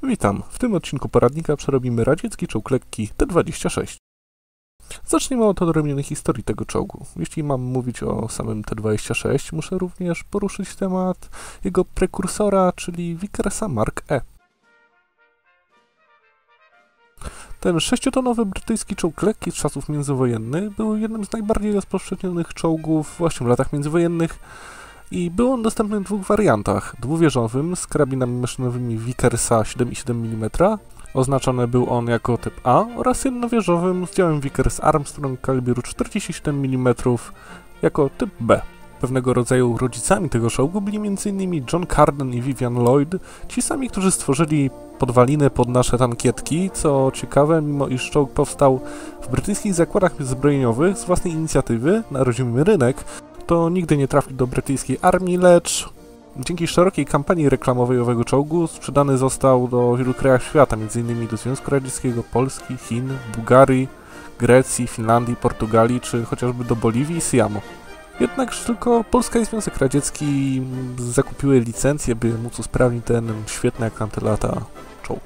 Witam. W tym odcinku poradnika przerobimy radziecki czołg lekki T-26. Zacznijmy od odrobinionej historii tego czołgu. Jeśli mam mówić o samym T-26, muszę również poruszyć temat jego prekursora, czyli Vickersa Mark E. Ten 6-tonowy brytyjski czołg lekki z czasów międzywojennych był jednym z najbardziej rozpowszechnionych czołgów właśnie w latach międzywojennych i był on dostępny w dwóch wariantach. Dwuwieżowym z karabinami maszynowymi Vickersa 7,7 mm, oznaczony był on jako typ A, oraz jednowieżowym z działem Vickers Armstrong kalibru 47 mm jako typ B. Pewnego rodzaju rodzicami tego czołgu byli m.in. John Carden i Vivian Lloyd, ci sami, którzy stworzyli podwaliny pod nasze tankietki. Co ciekawe, mimo iż czołg powstał w brytyjskich zakładach zbrojeniowych z własnej inicjatywy na rodzimy rynek, to nigdy nie trafił do brytyjskiej armii, lecz dzięki szerokiej kampanii reklamowej owego czołgu sprzedany został do wielu krajów świata, m.in. do Związku Radzieckiego, Polski, Chin, Bułgarii, Grecji, Finlandii, Portugalii, czy chociażby do Boliwii i Siamu. Jednakże tylko Polska i Związek Radziecki zakupiły licencję, by móc usprawnić ten świetny jak tamte lata czołg.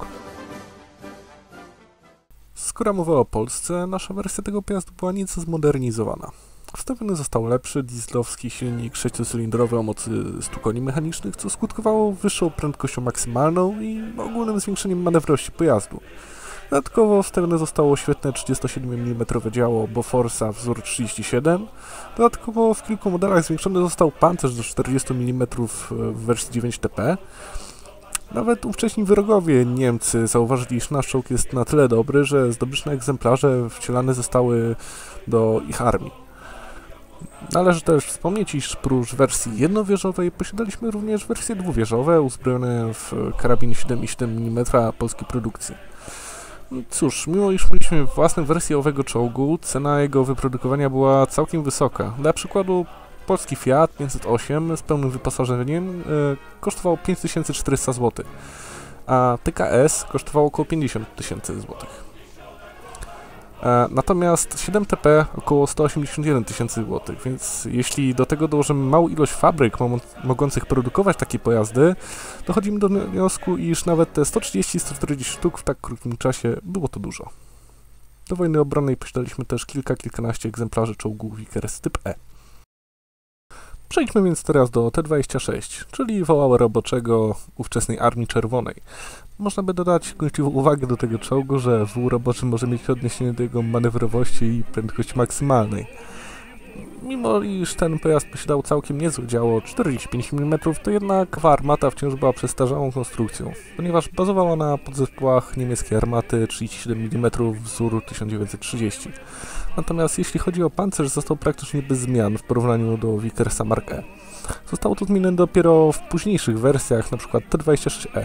Skoro mowa o Polsce, nasza wersja tego pojazdu była nieco zmodernizowana. Wstawiony został lepszy dieslowski silnik 6-cylindrowy o mocy 100 koni mechanicznych, co skutkowało wyższą prędkością maksymalną i ogólnym zwiększeniem manewrowości pojazdu. Dodatkowo wstawione zostało świetne 37 mm działo Boforsa wzór 37. Dodatkowo w kilku modelach zwiększony został pancerz do 40 mm w wersji 9TP. Nawet ówcześni wrogowie Niemcy zauważyli, iż nasz czołg jest na tyle dobry, że zdobyczne egzemplarze wcielane zostały do ich armii. Należy też wspomnieć, iż prócz wersji jednowieżowej posiadaliśmy również wersje dwuwieżowe uzbrojone w karabin 7,7 mm polskiej produkcji. Cóż, mimo iż mieliśmy własne wersje owego czołgu, cena jego wyprodukowania była całkiem wysoka. Dla przykładu polski Fiat 508 z pełnym wyposażeniem kosztował 5400 zł, a TKS kosztowało około 50 000 zł. Natomiast 7TP około 181 000 zł, więc jeśli do tego dołożymy małą ilość fabryk mogących produkować takie pojazdy, dochodzimy do wniosku, iż nawet te 130-140 sztuk w tak krótkim czasie było to dużo. Do wojny obronnej posiadaliśmy też kilkanaście egzemplarzy czołgów Vickers typ E. Przejdźmy więc teraz do T-26, czyli wołała roboczego ówczesnej Armii Czerwonej. Można by dodać kończywą uwagę do tego czołgu, że wół roboczy może mieć odniesienie do jego manewrowości i prędkości maksymalnej. Mimo iż ten pojazd posiadał całkiem niezłe działo 45 mm, to jednak armata wciąż była przestarzałą konstrukcją, ponieważ bazowała na podzespołach niemieckiej armaty 37 mm wzoru 1930. Natomiast jeśli chodzi o pancerz, został praktycznie bez zmian w porównaniu do Vickersa Mark E. Zostało to zmienione dopiero w późniejszych wersjach, np. T-26E.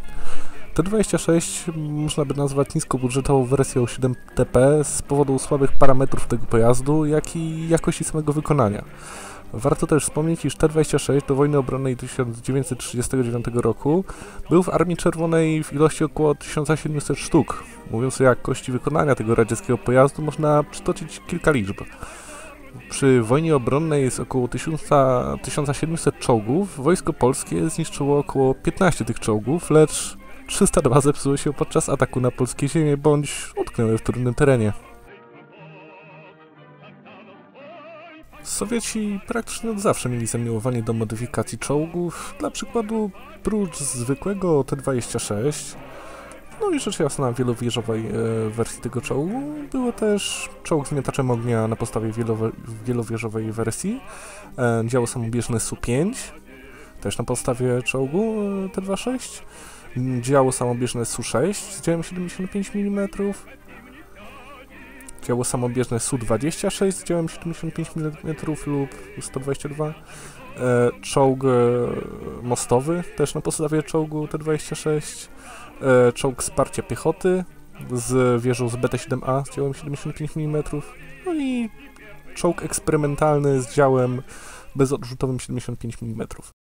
T-26 można by nazwać niskobudżetową wersją 7TP z powodu słabych parametrów tego pojazdu, jak i jakości samego wykonania. Warto też wspomnieć, iż T-26 do wojny obronnej 1939 roku był w Armii Czerwonej w ilości około 1700 sztuk. Mówiąc o jakości wykonania tego radzieckiego pojazdu, można przytoczyć kilka liczb. Przy wojnie obronnej z około 1700 czołgów wojsko polskie zniszczyło około 15 tych czołgów, lecz 302 zepsuły się podczas ataku na polskie ziemie bądź utknęły w trudnym terenie. Sowieci praktycznie od zawsze mieli zamiłowanie do modyfikacji czołgów. Dla przykładu, prócz zwykłego T-26, no i rzecz jasna wielowieżowej wersji tego czołgu, było też czołg z miotaczem ognia na podstawie wielowieżowej wersji, działo samobieżne Su-5, też na podstawie czołgu T-26, działo samobieżne Su-6 z działem 75 mm, działo samobieżne Su-26 z działem 75 mm lub 122, czołg mostowy też na podstawie czołgu T-26, czołg wsparcia piechoty z wieżą z BT-7A z działem 75 mm, no i czołg eksperymentalny z działem bezodrzutowym 75 mm.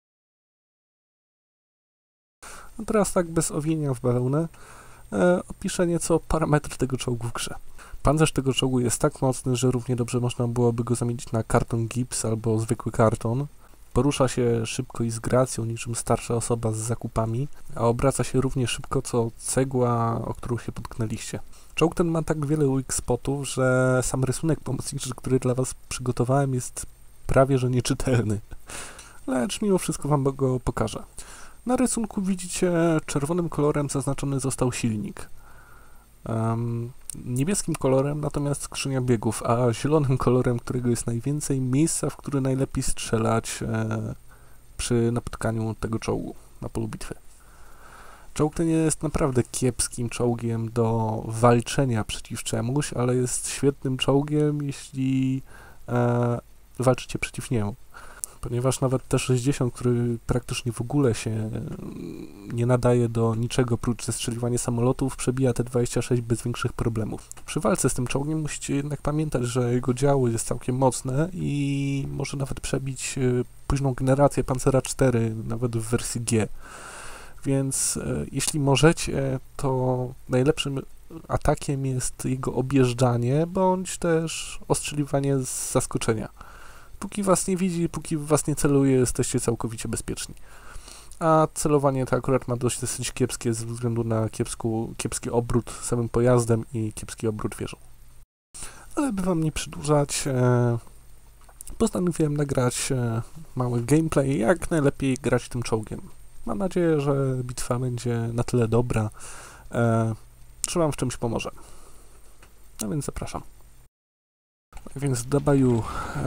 A teraz tak bez owijania w bawełnę opiszę nieco parametry tego czołgu w grze. Pancerz tego czołgu jest tak mocny, że równie dobrze można byłoby go zamienić na karton gips albo zwykły karton. Porusza się szybko i z gracją, niczym starsza osoba z zakupami, a obraca się równie szybko, co cegła, o którą się potknęliście. Czołg ten ma tak wiele weak spotów, że sam rysunek pomocniczy, który dla was przygotowałem, jest prawie że nieczytelny. Lecz mimo wszystko wam go pokażę. Na rysunku widzicie, czerwonym kolorem zaznaczony został silnik. Niebieskim kolorem natomiast skrzynia biegów, a zielonym kolorem, którego jest najwięcej, miejsca, w które najlepiej strzelać przy napotkaniu tego czołgu na polu bitwy. Czołg ten jest naprawdę kiepskim czołgiem do walczenia przeciw czemuś, ale jest świetnym czołgiem, jeśli walczycie przeciw niemu. Ponieważ nawet T-60, który praktycznie w ogóle się nie nadaje do niczego prócz zestrzeliwania samolotów, przebija T-26 bez większych problemów. Przy walce z tym czołgiem musicie jednak pamiętać, że jego działo jest całkiem mocne i może nawet przebić późną generację Pancera 4, nawet w wersji G. Więc jeśli możecie, to najlepszym atakiem jest jego objeżdżanie, bądź też ostrzeliwanie z zaskoczenia. Póki was nie widzi, póki was nie celuje, jesteście całkowicie bezpieczni. A celowanie to akurat ma dosyć kiepskie ze względu na kiepski obrót samym pojazdem i kiepski obrót wieżą. Ale by wam nie przedłużać, postanowiłem nagrać mały gameplay, jak najlepiej grać tym czołgiem. Mam nadzieję, że bitwa będzie na tyle dobra, że wam w czymś pomoże. No więc zapraszam. Więc W,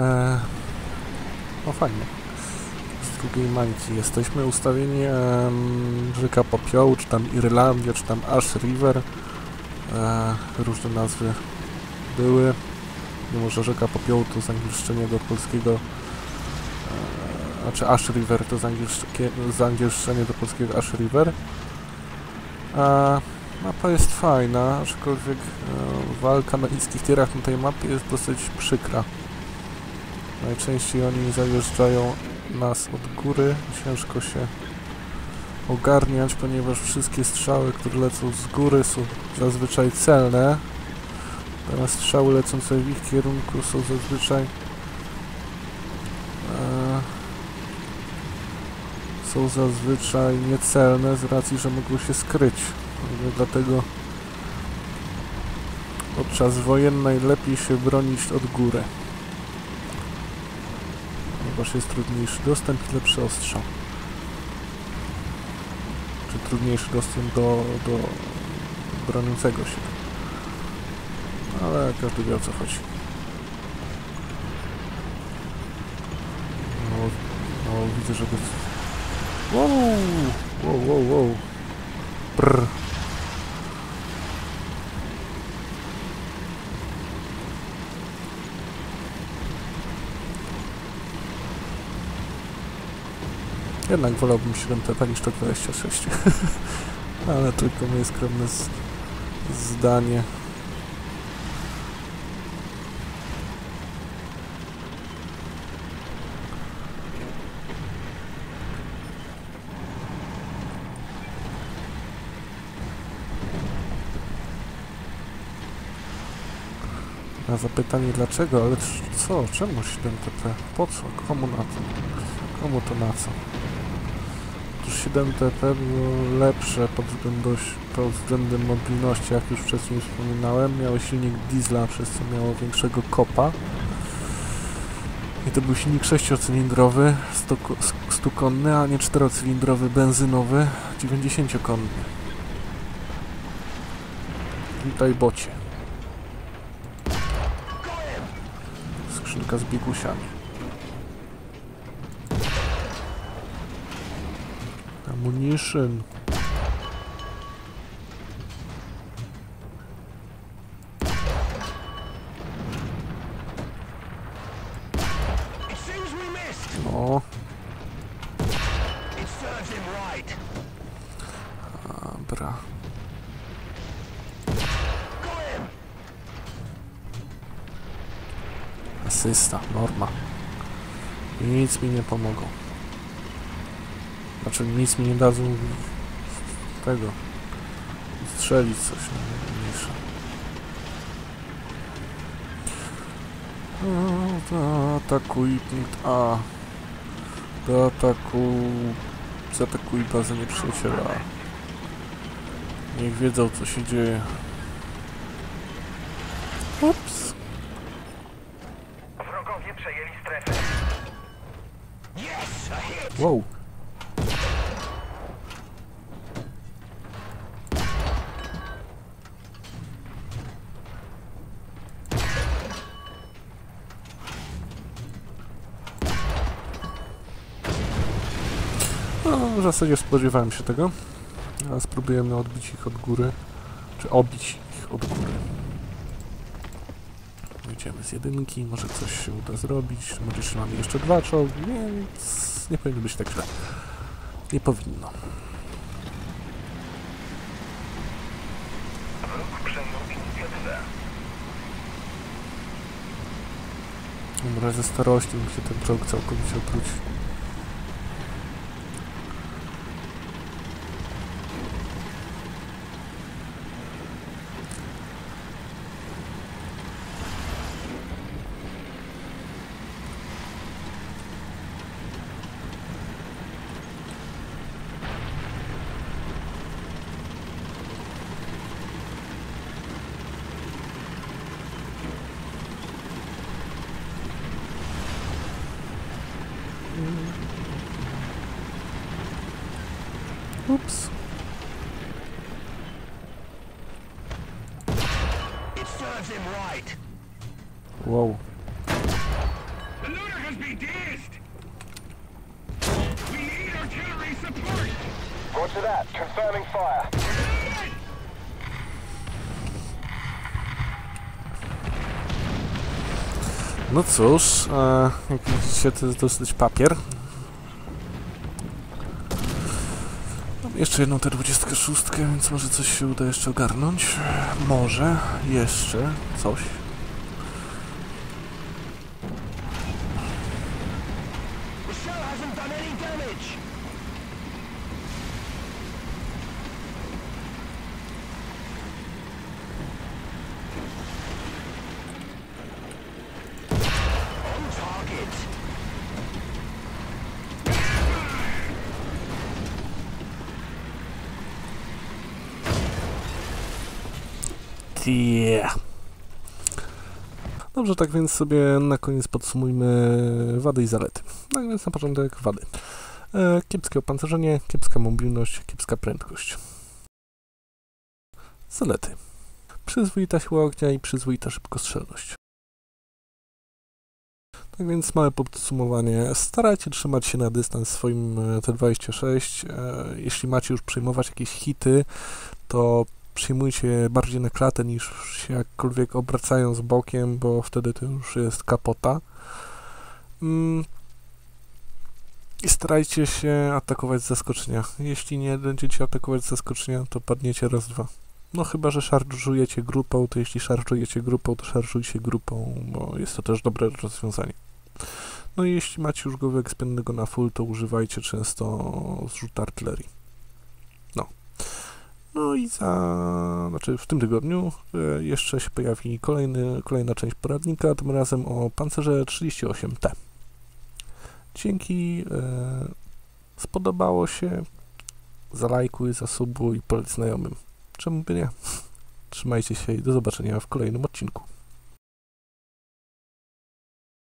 no fajnie, z drugiej mańki jesteśmy ustawieni, rzeka Popiołu, czy tam Irlandia, czy tam Ash River, różne nazwy były, mimo że rzeka Popiołu to zangielszczenie do polskiego, znaczy Ash River to zangielszczenie do polskiego Ash River. Mapa jest fajna, aczkolwiek walka na niskich tierach na tej mapie jest dosyć przykra. Najczęściej oni zajeżdżają nas od góry, ciężko się ogarniać, ponieważ wszystkie strzały, które lecą z góry, są zazwyczaj celne. Natomiast strzały lecące w ich kierunku są zazwyczaj niecelne z racji, że mogą się skryć. Dlatego podczas wojen najlepiej się bronić od góry, ponieważ jest trudniejszy dostęp i lepszy ostrzał. Czy trudniejszy dostęp do broniącego się. Ale każdy wie, o co chodzi. No widzę, że... Wow. Brr. Jednak wolałbym 7 TP niż to 26. Ale tylko moje skromne zdanie. Na zapytanie dlaczego, ale co? Czemu 7 TP? Po co? Komu na to? Komu to na co? Otóż 7 TP było lepsze pod względem mobilności, jak już wcześniej wspominałem. Miało silnik diesla, przez co miało większego kopa. I to był silnik 6-cylindrowy, 100-konny, a nie 4-cylindrowy benzynowy, 90-konny. Witaj, bocie. Skrzynka z biegusiami. Ammunition. No. Dobra. Asysta, norma. Nic mi nie pomogą. Znaczy nic mi nie dadzą tego. Strzelić coś mniejsze. Atakuj punkt A. Do ataku. Zaatakuj bazę nieprzyjaciela. Niech wiedzą, co się dzieje. Ups. Wrogowie przejęli strefę. Wow. No, w zasadzie spodziewałem się tego. A spróbujemy odbić ich od góry. Czy obić ich od góry. Idziemy z jedynki, może coś się uda zrobić. Może mamy jeszcze 2 czołgi, więc nie powinno być tak źle. Nie powinno. Wróg przejął inicjatywę. Dobra, ze starości mi się ten czołg całkowicie obróci. Ups. It serves him right. Wow. The looter has been dazed. We need artillery support. Roger that. Confirming fire. No cóż, jak widzicie, to jest dosyć papier. Mam jeszcze jedną T-26, więc może coś się uda jeszcze ogarnąć. Może jeszcze coś. The shell hasn't done any damage. On target. Yeah. Dobrze, tak więc sobie na koniec podsumujmy wady i zalety. Tak więc na początek wady. Kiepskie opancerzenie, kiepska mobilność, kiepska prędkość. Zalety. Przyzwoita siła ognia i przyzwoita szybkostrzelność. Tak więc małe podsumowanie. Starajcie trzymać się na dystans swoim T-26. Jeśli macie już przejmować jakieś hity, to przyjmujcie bardziej na klatę niż się jakkolwiek obracają z bokiem, bo wtedy to już jest kapota. I starajcie się atakować z zaskoczenia. Jeśli nie będziecie atakować z zaskoczenia, to padniecie raz, dwa. No chyba, że szarżujecie grupą, to jeśli szarżujecie grupą, to szarżujcie grupą, bo jest to też dobre rozwiązanie. No i jeśli macie już go wyekspiennego na full, to używajcie często zrzutu artylerii. No i w tym tygodniu jeszcze się pojawi kolejna część poradnika, tym razem o pancerze 38T. Dzięki, spodobało się, zalajkuj, zasubuj i poleć znajomym. Czemu by nie? Trzymajcie się i do zobaczenia w kolejnym odcinku.